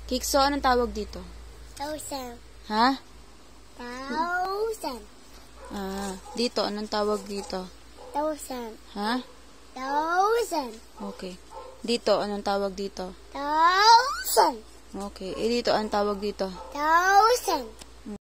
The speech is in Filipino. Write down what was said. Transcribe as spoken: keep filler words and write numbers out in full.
Kikso, anong tawag dito? Thousand. Ha? Thousand. Ah, dito, anong tawag dito? Thousand. Ha? Thousand. Okay. Dito, anong tawag dito? Thousand. Okay. Eh, dito, anong tawag dito? Thousand.